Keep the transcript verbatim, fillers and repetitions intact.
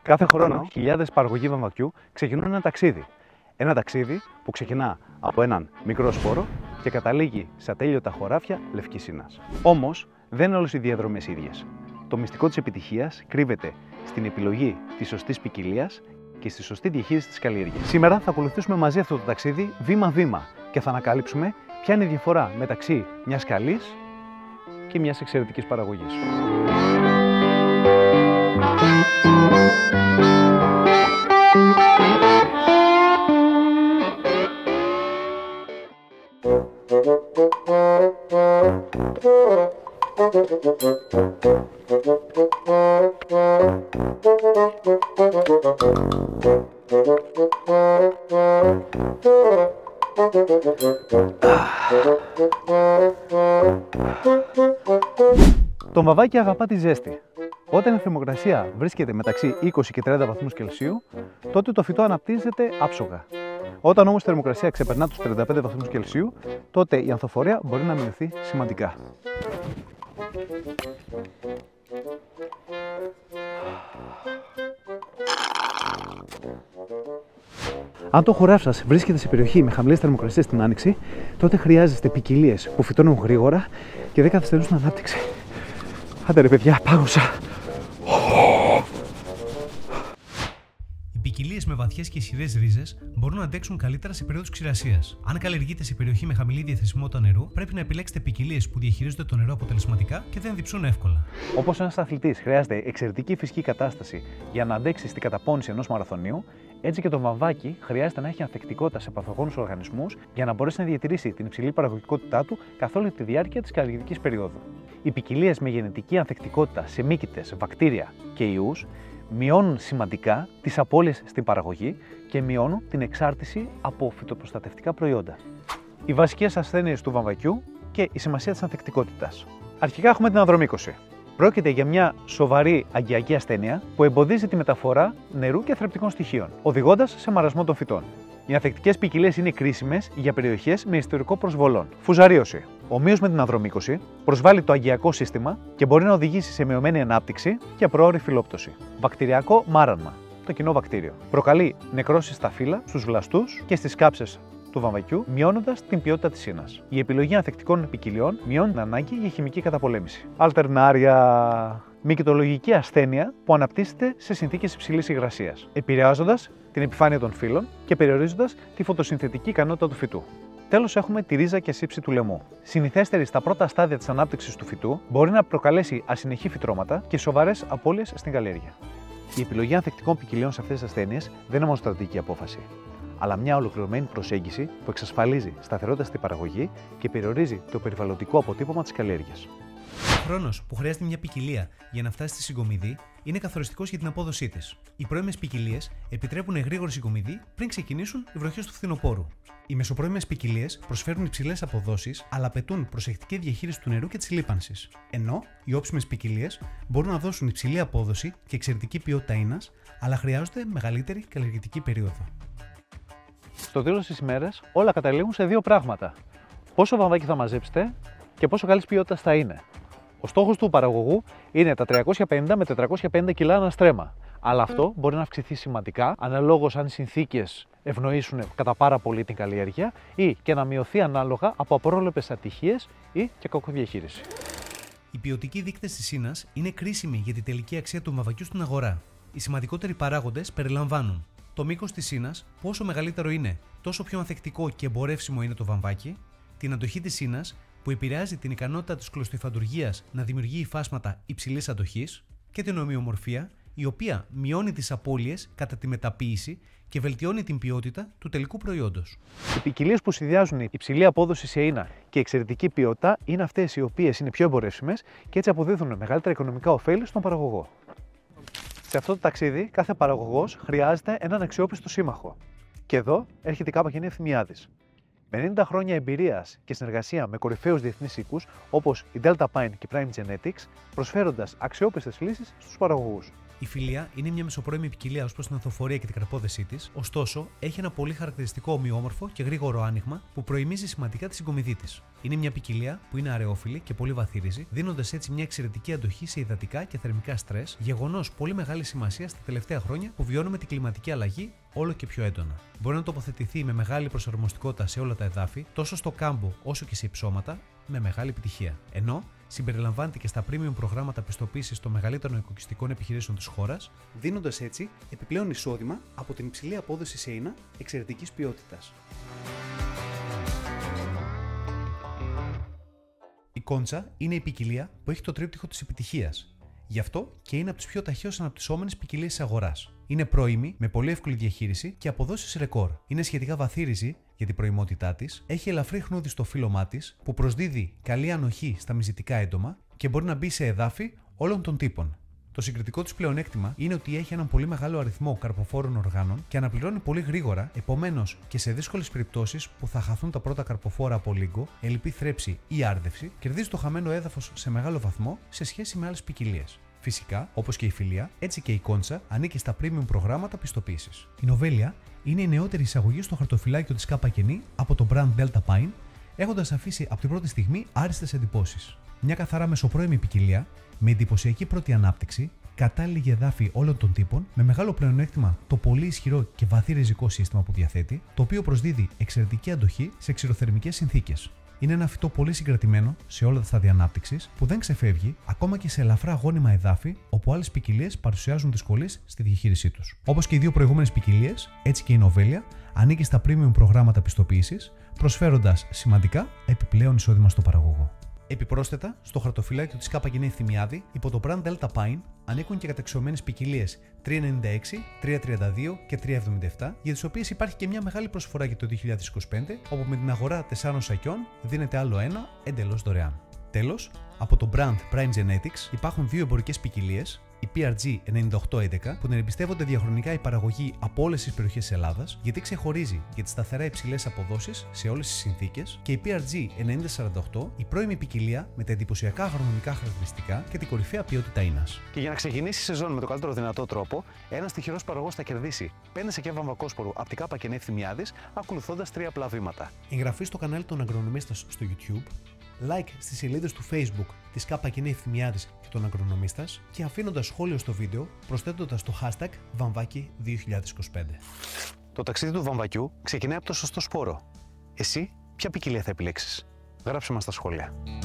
Κάθε χρόνο, χιλιάδες παραγωγοί βαμβακιού ξεκινούν ένα ταξίδι. Ένα ταξίδι που ξεκινά από έναν μικρό σπόρο και καταλήγει σε ατέλειωτα χωράφια Λευκής Ίνας. Όμως, δεν είναι όλες οι διαδρομές ίδιες. Το μυστικό της επιτυχίας κρύβεται στην επιλογή της σωστής ποικιλίας και στη σωστή διαχείριση της καλλιέργειας. Σήμερα θα ακολουθήσουμε μαζί αυτό το ταξίδι βήμα-βήμα και θα ανακαλύψουμε ποια είναι η διαφορά μεταξύ μιας καλής και μιας εξαιρετικής παραγωγής. Το βαμβάκι αγαπά τη ζέστη. Όταν η θερμοκρασία βρίσκεται μεταξύ είκοσι και τριάντα βαθμούς Κελσίου, τότε το φυτό αναπτύσσεται άψογα. Όταν όμως η θερμοκρασία ξεπερνά τους τριάντα πέντε βαθμούς Κελσίου, τότε η ανθοφορία μπορεί να μειωθεί σημαντικά. Αν το χωράφι σας βρίσκεται σε περιοχή με χαμηλές θερμοκρασίες στην άνοιξη, τότε χρειάζεστε ποικιλίες που φυτώνουν γρήγορα και δεν καθυστερούν στην ανάπτυξη. Άντε ρε παιδιά, πάγωσα! Οι ποικιλίες με βαθιές και ισχυρές ρίζες μπορούν να αντέξουν καλύτερα σε περίοδους ξηρασίας. Αν καλλιεργείτε σε περιοχή με χαμηλή διαθεσιμότητα νερού, πρέπει να επιλέξετε ποικιλίες που διαχειρίζονται το νερό αποτελεσματικά και δεν διψούν εύκολα. Όπως ένας αθλητής χρειάζεται εξαιρετική φυσική κατάσταση για να αντέξει στην καταπώνηση ενός μαραθωνίου, έτσι και το βαμβάκι χρειάζεται να έχει ανθεκτικότητα σε παθογόνους οργανισμούς για να μπορέσει να διατηρήσει την υψηλή παραγωγικότητά του καθ' όλη τη διάρκεια της καλλιεργικής περίοδου. Οι ποικιλίες με γενετική ανθεκτικότητα σε μύκητες, βακτήρια και ιούς μειώνουν σημαντικά τις απώλειες στην παραγωγή και μειώνουν την εξάρτηση από φυτοπροστατευτικά προϊόντα. Οι βασικές ασθένειες του βαμβακιού και η σημασία της ανθεκτικότητας. Αρχικά έχουμε την ανδρομύκωση. Πρόκειται για μια σοβαρή αγκιακή ασθένεια που εμποδίζει τη μεταφορά νερού και θρεπτικών στοιχείων, οδηγώντας σε μαρασμό των φυτών. Οι ανθεκτικές ποικιλίες είναι κρίσιμες για περιοχές με ιστορικό προσβολών. Φουζαρίωση. Ομοίως με την ανδρομύκωση, προσβάλλει το αγκιακό σύστημα και μπορεί να οδηγήσει σε μειωμένη ανάπτυξη και απροώρη φυλλόπτωση. Βακτηριακό μάρανμα. Το κοινό βακτήριο. Προκαλεί νεκρώσεις στα φύλλα, στους βλαστούς και στις κάψες του βαμβακιού, μειώνοντας την ποιότητα της ίνας. Η επιλογή ανθεκτικών ποικιλιών μειώνει την ανάγκη για χημική καταπολέμηση. Αλτερνάρια. Μυκητολογική ασθένεια που αναπτύσσεται σε συνθήκες υψηλής υγρασίας, επηρεάζοντας την επιφάνεια των φύλων και περιορίζοντας τη φωτοσυνθετική ικανότητα του φυτού. Τέλος, έχουμε τη ρίζα και σύψη του λαιμού. Συνηθέστερη στα πρώτα στάδια της ανάπτυξης του φυτού, μπορεί να προκαλέσει ασυνεχή φυτρώματα και σοβαρές απώλειες στην καλλιέργεια. Η επιλογή ανθεκτικών ποικιλιών σε αυτές τις ασθένειες δεν είναι μόνο στρατηγική απόφαση, αλλά μια ολοκληρωμένη προσέγγιση που εξασφαλίζει σταθερότητα στην παραγωγή και περιορίζει το περιβαλλοντικό αποτύπωμα της καλλιέργειας. Ο χρόνος που χρειάζεται μια ποικιλία για να φτάσει στη συγκομιδή είναι καθοριστικός για την απόδοσή της. Οι πρώιμες ποικιλίες επιτρέπουν γρήγορη συγκομιδή πριν ξεκινήσουν οι βροχές του φθινοπόρου. Οι μεσοπρώιμες ποικιλίες προσφέρουν υψηλές αποδόσεις, αλλά απαιτούν προσεκτική διαχείριση του νερού και της λίπανσης. Ενώ οι όψιμες ποικιλίες μπορούν να δώσουν υψηλή απόδοση και εξαιρετική ποιότητα ίνας, αλλά χρειάζονται μεγαλύτερη καλλιεργητική περίοδο. Στο τέλος της ημέρας, όλα καταλήγουν σε δύο πράγματα. Πόσο βαμβάκι θα μαζέψετε και πόσο καλής ποιότητας θα είναι. Ο στόχος του παραγωγού είναι τα τριακόσια πενήντα με τετρακόσια πενήντα κιλά ανά στρέμμα. Αλλά αυτό μπορεί να αυξηθεί σημαντικά, αναλόγως αν οι συνθήκες ευνοήσουν κατά πάρα πολύ την καλλιέργεια ή και να μειωθεί ανάλογα από απρόβλεπτες ατυχίες ή και κακοδιαχείριση. Οι ποιοτικοί δείκτες της ίνας είναι κρίσιμοι για τη τελική αξία του βαμβακιού στην αγορά. Οι σημαντικότεροι παράγοντες περιλαμβάνουν το μήκος της ίνας, που όσο μεγαλύτερο είναι, τόσο πιο ανθεκτικό και εμπορεύσιμο είναι το βαμβάκι, την αντοχή της ίνας, που επηρεάζει την ικανότητα της κλωστοϊφαντουργίας να δημιουργεί υφάσματα υψηλής αντοχής, και την ομοιομορφία, η οποία μειώνει τις απώλειες κατά τη μεταποίηση και βελτιώνει την ποιότητα του τελικού προϊόντος. Οι ποικιλίες που συνδυάζουν υψηλή απόδοση σε ίνα και εξαιρετική ποιότητα είναι αυτές οι οποίες είναι πιο εμπορεύσιμες και έτσι αποδίδουν μεγαλύτερα οικονομικά ωφέλη στον παραγωγό. Σε αυτό το ταξίδι, κάθε παραγωγός χρειάζεται έναν αξιόπιστο σύμμαχο. Και εδώ έρχεται η ΚΑΠΑ Ευθυμιάδης. Με ενενήντα χρόνια εμπειρίας και συνεργασία με κορυφαίους διεθνείς οίκους όπως η Delta Pine και Prime Genetics, προσφέροντας αξιόπιστες λύσεις στους παραγωγούς. Η Φιλία είναι μια μεσοπρώιμη ποικιλία ως προς την ανθοφορία και την καρπόδεσή της, ωστόσο έχει ένα πολύ χαρακτηριστικό ομοιόμορφο και γρήγορο άνοιγμα που προημίζει σημαντικά τη συγκομιδή της. Είναι μια ποικιλία που είναι αραιόφιλη και πολύ βαθύριζη, δίνοντας έτσι μια εξαιρετική αντοχή σε υδατικά και θερμικά στρες, γεγονός πολύ μεγάλη σημασία στα τελευταία χρόνια που βιώνουμε την κλιματική αλλαγή όλο και πιο έντονα. Μπορεί να τοποθετηθεί με μεγάλη προσαρμοστικότητα σε όλα τα εδάφη, τόσο στο κάμπο όσο και σε υψώματα, με μεγάλη επιτυχία. Ενώ συμπεριλαμβάνεται και στα premium προγράμματα πιστοποίησης των μεγαλύτερων οικοκυστικών επιχειρήσεων της χώρας, δίνοντας έτσι επιπλέον εισόδημα από την υψηλή απόδοση σε ίνα εξαιρετικής ποιότητας. Η Κόντσα είναι η ποικιλία που έχει το τρίπτυχο της επιτυχίας. Γι' αυτό και είναι από τις πιο ταχαίως αναπτυσσόμενες ποικιλίες της αγοράς. Είναι πρώιμη, με πολύ εύκολη διαχείριση και αποδόσεις ρεκόρ. Είναι σχετικά βαθύριζη για την πρωιμότητά της, έχει ελαφρύ χνούδι στο φύλλωμά της που προσδίδει καλή ανοχή στα μυζητικά έντομα και μπορεί να μπει σε εδάφη όλων των τύπων. Το συγκριτικό της πλεονέκτημα είναι ότι έχει έναν πολύ μεγάλο αριθμό καρποφόρων οργάνων και αναπληρώνει πολύ γρήγορα, επομένως και σε δύσκολες περιπτώσεις που θα χαθούν τα πρώτα καρποφόρα από λίγο, ελλειπή θρέψη ή άρδευση, κερδίζει το χαμένο έδαφος σε μεγάλο βαθμό σε σχέση με άλλες ποικιλίες. Φυσικά, όπως και η Φιλία, έτσι και η Κόντσα ανήκει στα premium προγράμματα πιστοποίησης. Η Νοβέλια είναι η νεότερη εισαγωγή στο χαρτοφυλάκιο της Kappa Keni από το brand Delta Pine, έχοντας αφήσει από την πρώτη στιγμή άριστες εντυπώσεις. Μια καθαρά μεσοπρώιμη ποικιλία, με εντυπωσιακή πρώτη ανάπτυξη, κατάλληλη για εδάφη όλων των τύπων, με μεγάλο πλεονέκτημα το πολύ ισχυρό και βαθύ ριζικό σύστημα που διαθέτει, το οποίο προσδίδει εξαιρετική αντοχή σε ξηροθερμικές συνθήκες. Είναι ένα φυτό πολύ συγκρατημένο σε όλα τα στάδια ανάπτυξης που δεν ξεφεύγει ακόμα και σε ελαφρά γόνιμα εδάφη όπου άλλες ποικιλίες παρουσιάζουν δυσκολίες στη διαχείρισή τους. Όπως και οι δύο προηγούμενες ποικιλίες, έτσι και η Νοβέλια ανήκει στα premium προγράμματα πιστοποίησης, προσφέροντας σημαντικά επιπλέον εισόδημα στο παραγωγό. Επιπρόσθετα, στο χαρτοφυλάκιο της Kappa Keni Θυμιάδη, υπό το brand Delta Pine, ανήκουν και καταξιωμένες ποικιλίες τριακόσια ενενήντα έξι, τριακόσια τριάντα δύο και τριακόσια εβδομήντα επτά, για τις οποίες υπάρχει και μια μεγάλη προσφορά για το δύο χιλιάδες είκοσι πέντε, όπου με την αγορά τεσσάρων σακιών δίνεται άλλο ένα εντελώς δωρεάν. Τέλος, από το brand Prime Genetics υπάρχουν δύο εμπορικές ποικιλίες, η πι αρ τζι ενενήντα οκτώ έντεκα, που την εμπιστεύονται διαχρονικά η παραγωγή από όλες τις περιοχές της Ελλάδας, γιατί ξεχωρίζει για τις σταθερά υψηλές αποδόσεις σε όλες τις συνθήκες, και η πι αρ τζι ενενήντα σαράντα οκτώ, η πρώιμη ποικιλία με τα εντυπωσιακά αγρονομικά χαρακτηριστικά και την κορυφαία ποιότητα ίνας. Και για να ξεκινήσει η σεζόν με το καλύτερο δυνατό τρόπο, ένας τυχερός παραγωγός θα κερδίσει πέντε σακιά βαμβακόσπορου από την Kappa Keni Θυμιάδης, ακολουθώντας τρία απλά βήματα. Εγγραφή στο κανάλι των Αγρονομίστας στο YouTube, like στις σελίδες του Facebook της Kappa Keni Θυμιάδης και των Αγρονομίστας και αφήνοντας σχόλιο στο βίντεο προσθέτοντας το hashtag Βαμβάκι δύο χιλιάδες είκοσι πέντε. Το ταξίδι του βαμβακιού ξεκινάει από το σωστό σπόρο. Εσύ, ποια ποικιλία θα επιλέξεις? Γράψε μας στα σχόλια.